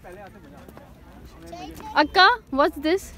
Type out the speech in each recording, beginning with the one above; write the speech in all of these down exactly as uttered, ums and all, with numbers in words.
अक्का what's this?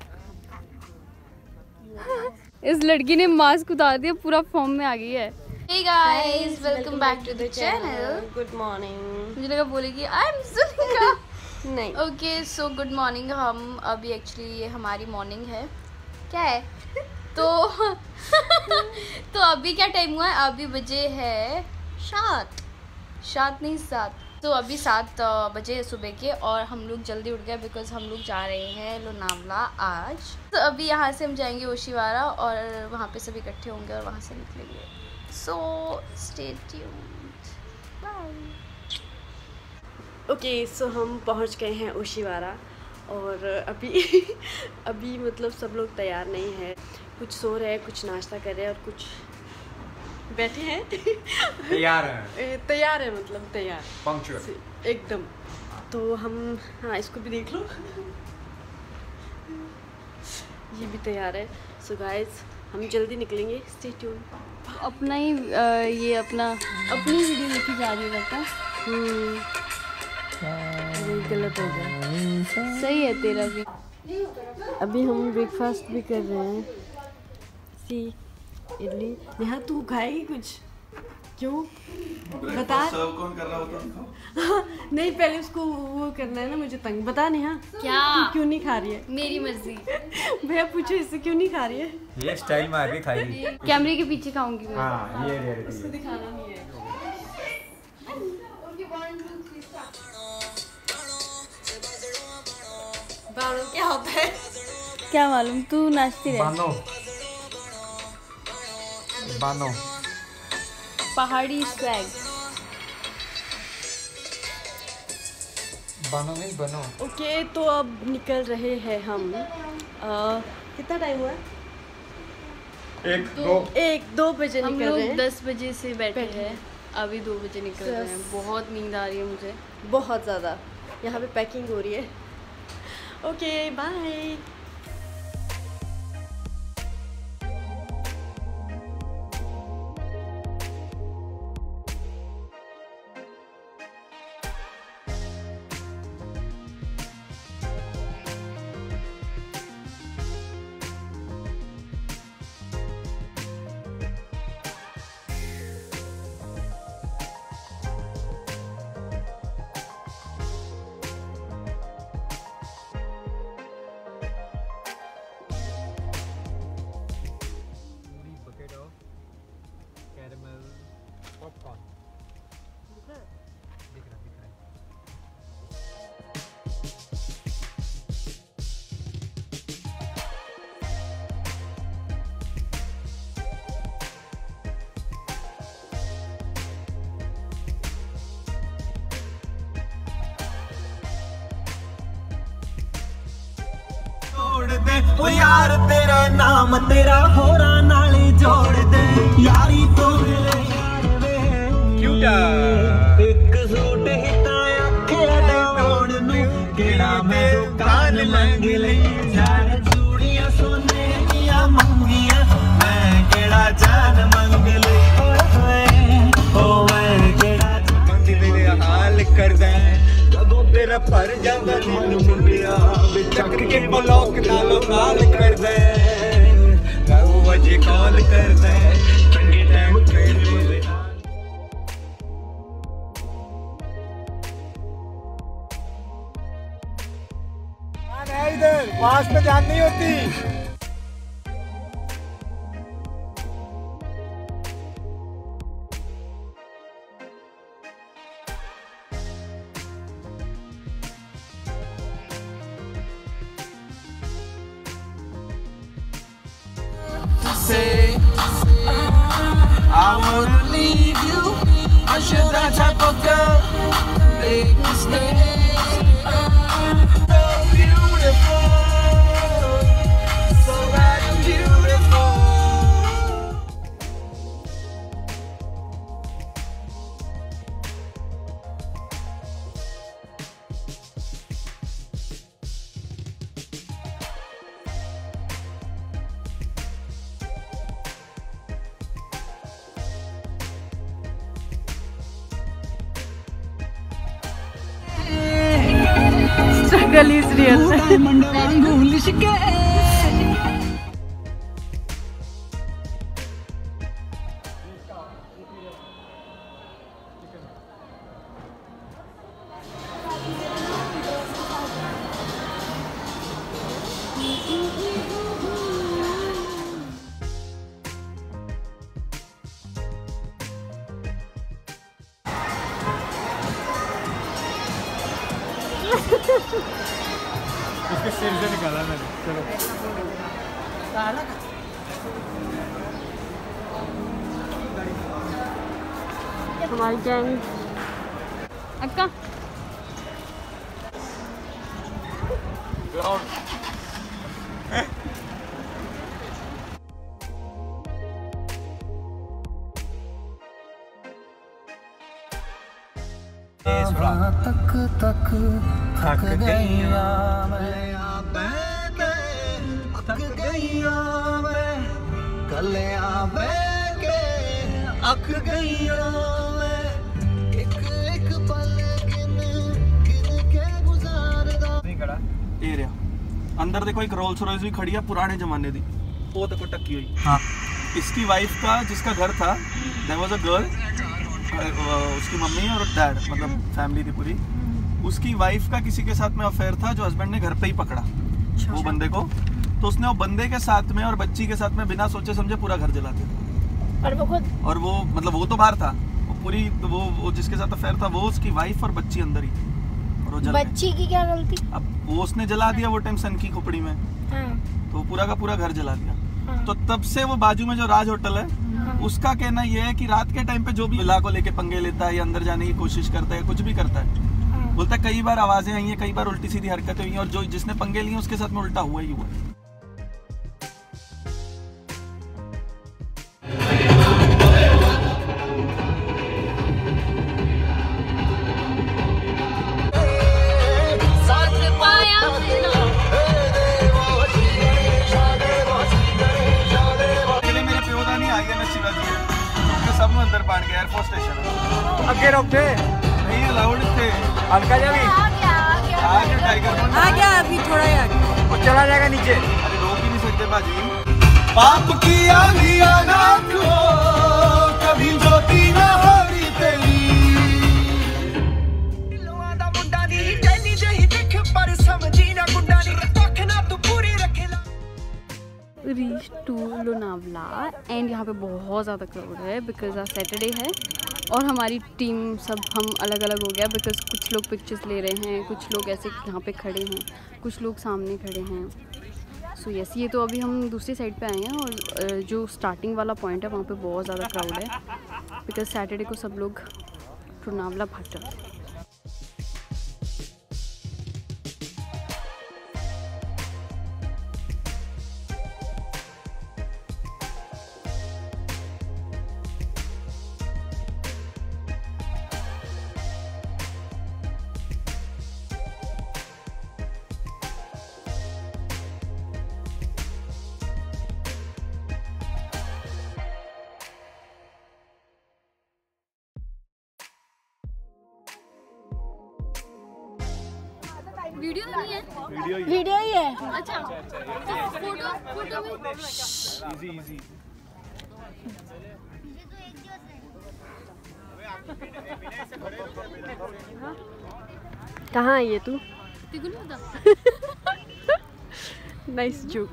इस लड़की ने मास्क उतार दिया, पूरा फॉर्म में आ गई है। Hey guys, welcome back to the channel. Good morning. मुझे लगा बोलेगी आई एम सुनिका। नहीं। Okay so good morning. हम अभी एक्चुअली ये हमारी मॉर्निंग है, क्या है तो तो अभी क्या टाइम हुआ है? अभी बजे है सात सात नहीं सात तो अभी सात बजे सुबह के, और हम लोग जल्दी उठ गए बिकॉज हम लोग जा रहे हैं लोनावला आज। तो अभी यहाँ से हम जाएंगे ओशीवारा और वहाँ पे सभी इकट्ठे होंगे और वहाँ से निकलेंगे। So stay tuned, bye. Okay so हम पहुँच गए हैं ओशीवारा और अभी अभी मतलब सब लोग तैयार नहीं है, कुछ सो रहे हैं, कुछ नाश्ता कर रहे हैं और कुछ बैठे हैं। तैयार है तैयार है मतलब तैयार पंक्चुअल एकदम। तो हम हाँ इसको भी देख लो, ये भी तैयार है। सो गाइस हम जल्दी निकलेंगे, स्टे ट्यून। अपना ही आ, ये अपना अपनी वीडियो देखी जा रही है बेटा। हम्म गलत हो गया, सही है तेरा भी। अभी हम ब्रेकफास्ट भी कर रहे हैं, सी इडली। नेहा तू खाएगी कुछ? क्यों बता। सर्व कौन कर रहा होता? नहीं पहले उसको वो करना है ना, मुझे तंग। बता नेहा क्या तू क्यों नहीं खा रही है? मेरी मर्जी। भैया पूछो इससे क्यों नहीं खा रही है? ये स्टाइल में आगे खाएगी। कैमरे के पीछे खाऊंगी मैं। हाँ ये रियलिटी उसको दिखाना नहीं है। बानो क्या होता है? क्या मालूम, तू नाचती रह। बानो बानो पहाड़ी स्वैग। बानो नहीं बनो। ओके तो अब निकल रहे हैं हम। आ, कितना टाइम हुआ है? एक दो एक दो बजे हम निकल लोग रहे हैं। दस बजे से बैठे बैठे हैं, अभी दो बजे निकल रहे हैं। बहुत नींद आ रही है मुझे, बहुत ज़्यादा। यहाँ पे पैकिंग हो रही है। Okay bye. पॉपकॉर्न दिख रहा दिख रहा है। जोड़ दे ओ यार तेरा नाम तेरा होरा नाले जोड़ दे यारी तो मेरे यार वे क्यूटा एक सूट हिता आखे दौड़ नू केड़ा मैं दुकान मंग लई यार चूड़ियां सोने दियां मंगियां मैं केड़ा जान मंग लई ओए ओ मैं केड़ा मंग मेरे हाल कर दे कदों तेरा पर जांदा दिल मुंडिया चक के ब्लॉक नालों नाल कर दे वो वजे कॉल कर दे चंगे टाइम ट्रेन मेरे इधर पास में जान नहीं होती। Say, I wanna leave you. I should that type of girl make me stay. So beautiful, so very beautiful. Struggle is real. उसके सिर से निकाला मैंने। चलो हमारी गैंग अक्का तक तक थक गईया थक गईया मैं कलिया के अख गईया मैं एक एक पल गिन गिन के गुजारदा नहीं खड़ा एरिया अंदर देखो एक रोल्स रॉयस भी खड़ी है पुराने जमाने दी वो देखो टक्की हुई। हाँ इसकी वाइफ का जिसका घर था देयर वाज अ गर्ल उसकी मम्मी और डैड मतलब फैमिली थी पूरी उसकी वाइफ का किसी के साथ में अफेयर था जो हस्बैंड ने घर पे ही पकड़ा वो बंदे को तो उसने वो बंदे के साथ में और बच्ची के साथ में बिना सोचे समझे पूरा घर जला दिया और वो खुद और वो मतलब वो तो बाहर था वो पूरी वो, वो जिसके साथ अफेयर था वो उसकी वाइफ और बच्ची अंदर ही और वो जल बच्ची की क्या गलती? अब वो उसने जला दिया वो टाइम सन की खोपड़ी में हाँ। तो पूरा का पूरा घर जला दिया। हाँ। तो तब से वो बाजू में जो राज होटल है हाँ। उसका कहना ये है कि रात के टाइम पे जो भी विला को लेके पंगे लेता है या अंदर जाने की कोशिश करता है कुछ भी करता है हाँ। बोलता है कई बार आवाजें आई हैं कई बार उल्टी सीधी हरकतें हुई हैं और जो जिसने पंगे लिए उसके साथ में उल्टा हुआ ही हुआ है। अंदर बांट गया एयरफोर्स स्टेशन अगे रोक दे नहीं अलाउड थे हल्का जा भी आ गया आ गया आ गया टाइगर आ गया अभी थोड़ा ही आगे वो चला जाएगा नीचे। अरे रोक ही नहीं सकते बाजी पाप की आंधियां ना हो कभी ज्योति ना होरी तेरी लोआ दा मुंडा दी जैनी जही देख पर समझी ना गुंडा दी तक ना तू पूरी रखेला। रीच टू लोनावला एंड यहाँ पे बहुत ज़्यादा क्राउड है बिकॉज आज सैटरडे है और हमारी टीम सब हम अलग अलग हो गया बिकॉज कुछ लोग पिक्चर्स ले रहे हैं कुछ लोग ऐसे यहाँ पे खड़े हैं कुछ लोग सामने खड़े हैं। सो यस ये तो अभी हम दूसरी साइड पे आए हैं और जो स्टार्टिंग वाला पॉइंट है वहाँ पे बहुत ज़्यादा क्राउड है बिकॉज सैटरडे को सब लोग लोनावला भाग जाते हैं। वीडियो नहीं है वीडियो वीडियो ही है अच्छा तो फोटो फोटो में इजी इजी कहाँ है ये तू? तिगुन होता नाइस जोक।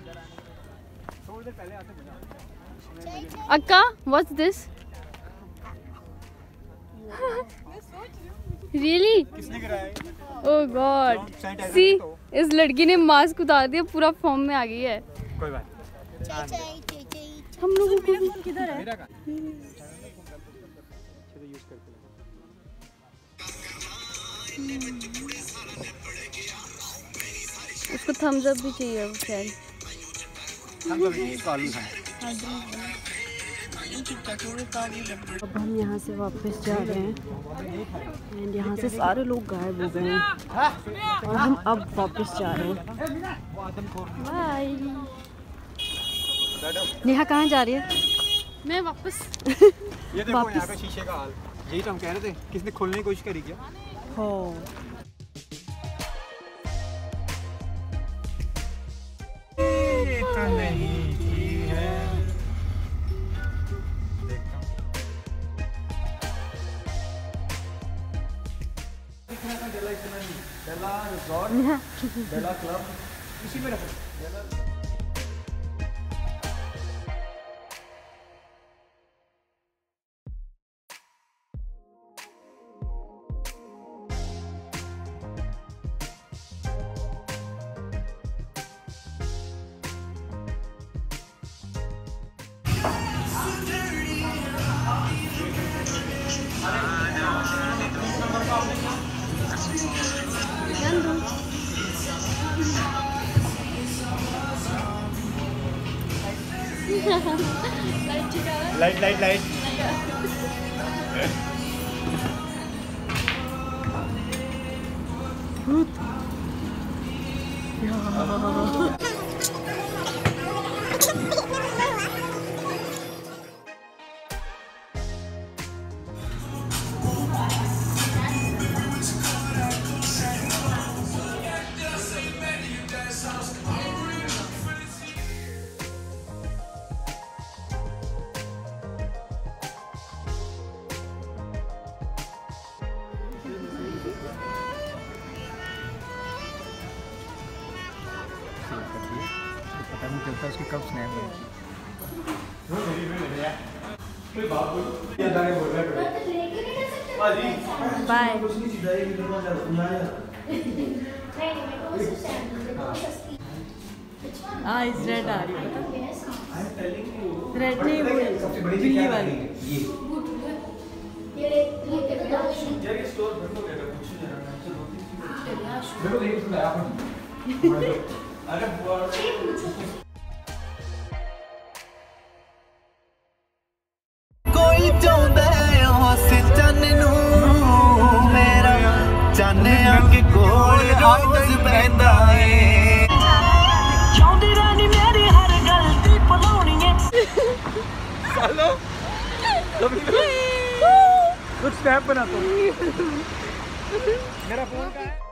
अक्का व्हाट्स दिस रियली किसने गिराया? ओह गॉड सी इस लड़की ने मास्क उतार दिया पूरा फॉर्म में आ गई है। कोई बात हम लोगों को भी किधर है उसको थम्स अप भी चाहिए वो शायद अब हम यहाँ से वापस जा रहे हैं एंड यहाँ से सारे लोग गायब हो गए हैं और हम अब वापस जा रहे हैं। बाय। नेहा कहाँ जा रही है? मैं वापस ये देखो यहाँ पे शीशे का हाल यही तो हम कह रहे थे किसने खोलने की कोशिश करी क्या? हो बेला रिजॉर्ट, बेला क्लब, इसी में रखो। लाइट लाइट लाइट पता नहीं चलता उसकी कब स्नैप बाय। हाँ इस रेड आ रही है, रेड नहीं वो बिल्ली वाली। कोई चाहता है उस चन्न नू मेरा चन्न आके कोल हाउस पैंदा है चाहती रानी मेरी हर गलती भुलाउणी है हेलो कुछ स्नैप बना दो मेरा फोन का है।